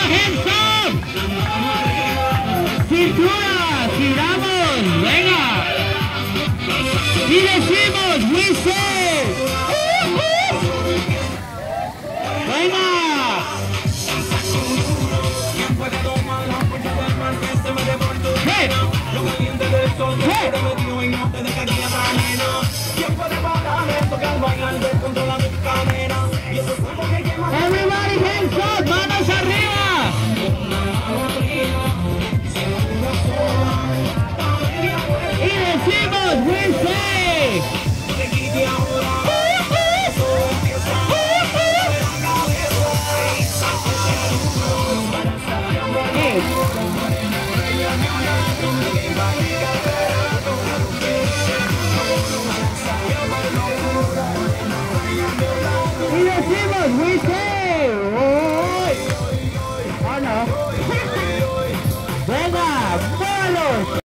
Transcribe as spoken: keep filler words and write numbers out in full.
hands up. Cintura, giramos, venga. Y decimos, we say. Venga. Hey. Hey. Everybody hands up, manos arriba. Y decimos, we say. Y decimos, we say. Oh, no. Venga, vámonos.